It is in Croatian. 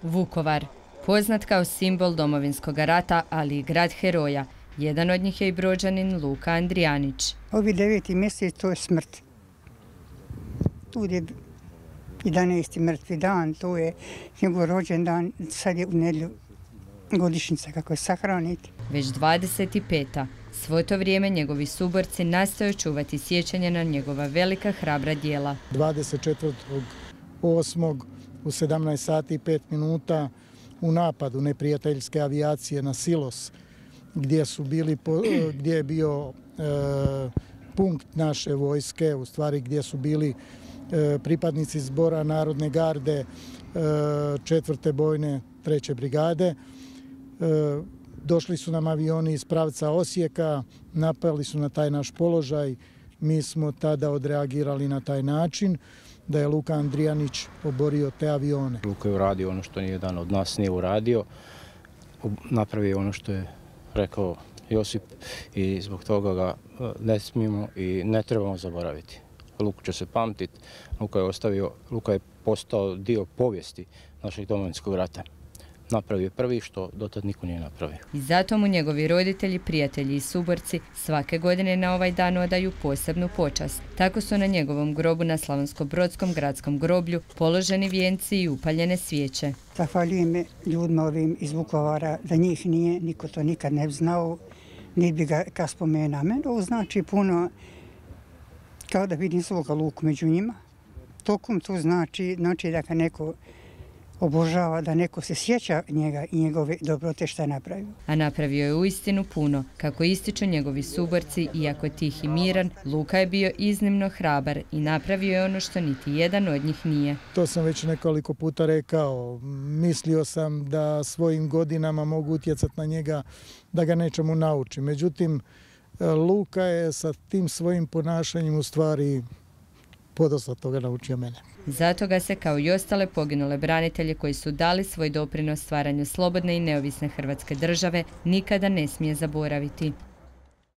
Vukovar, poznat kao simbol Domovinskog rata, ali i grad heroja. Jedan od njih je i Brođanin Luka Andrijanić. Ovi 9. mjesec to je smrt. Tu je 11. mrtvi dan, to je njegov rođendan, sad je u nedjelju godišnjica kako je sahraniti. Već 25. Svo to vrijeme njegovi suborci nastoje čuvati sjećanje na njegova velika hrabra djela. 24.8. u 17 sati i 5 minuta u napadu neprijateljske avijacije na Silos, gdje je bio punkt naše vojske, u stvari gdje su bili pripadnici zbora Narodne garde 4. bojne 3. brigade. Došli su nam avioni iz pravca Osijeka, napali su na taj naš položaj. Mi smo tada odreagirali na taj način da je Luka Andrijanić oborio te avione. Luka je uradio ono što nijedan od nas nije uradio. Napravio ono što je rekao Josip i zbog toga ga ne smijemo i ne trebamo zaboraviti. Luku će se pamtiti. Luka je postao dio povijesti našeg Domovinskog rata. Napravio je prvi što dotad niko nije napravio. I zato mu njegovi roditelji, prijatelji i suborci svake godine na ovaj dan odaju posebnu počast. Tako su na njegovom grobu na Slavonsko-brodskom gradskom groblju položeni vijenci i upaljene svijeće. Zahvaljujem ljudima ovim iz Vukovara, da njih nije, niko to nikad ne bi znao, niti bi ga ka spomena. Meni ovo znači puno kao da vidim svoga Luku među njima. Tokom to znači da ga neko obožava, da neko se sjeća njega i njegove dobrote što je napravio. A napravio je uistinu puno. Kako ističu njegovi suborci, iako tih i miran, Luka je bio iznimno hrabar i napravio je ono što niti jedan od njih nije. To sam već nekoliko puta rekao. Mislio sam da svojim godinama mogu utjecati na njega, da ga nečemu naučim. Međutim, Luka je sa tim svojim ponašanjem u stvari podosta toga naučio mene. Zato ga se, kao i ostale poginule branitelje koji su dali svoj doprinos stvaranju slobodne i neovisne Hrvatske države, nikada ne smije zaboraviti.